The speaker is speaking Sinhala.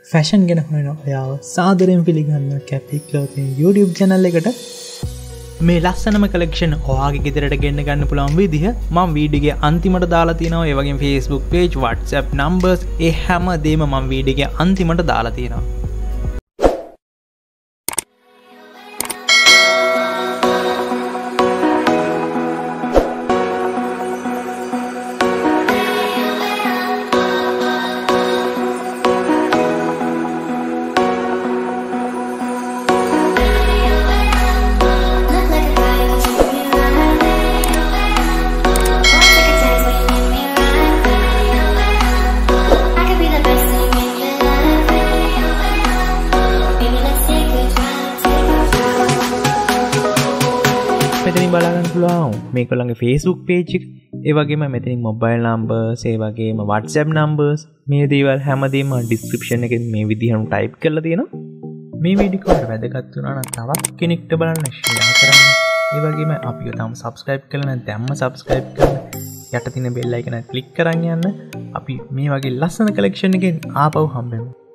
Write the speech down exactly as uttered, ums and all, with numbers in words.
ෆැෂන් ගැන හොයන ඔයාව සාදරයෙන් පිළිගන්න කැපික් ලෝතින් YouTube channel එකට මේ ලස්සනම කලෙක්ෂන් ඔයාගේ ගෙදරට ගෙන්න ගන්න පුළුවන් විදිහ මම වීඩියෝගේ අන්තිමට දාලා තියෙනවා. ඒ වගේම Facebook page, WhatsApp numbers ඒ හැම දෙයක්ම මම වීඩියෝගේ අන්තිමට දාලා තියෙනවා. මෙතනින් බලගන්න පුළුවන් මේගොල්ලන්ගේ Facebook page එක, ඒ වගේම මෙතනින් mobile numbers, ඒ වගේම WhatsApp numbers, මේ දේවල් හැමදේම description එකෙන් මේ විදිහට type කරලා තියෙනවා. මේ වීඩියෝ එක වැදගත් වුණා නම් තවත් කෙනෙක්ට බලන්න share කරන්න. ඒ වගේම අපිව තාම subscribe කරලා නැත්නම් දැම්ම subscribe කරන්න. යට තියෙන bell icon එක click කරන් යන්න. අපි මේ වගේ ලස්සන collection එකකින් ආපහු හම්බෙමු.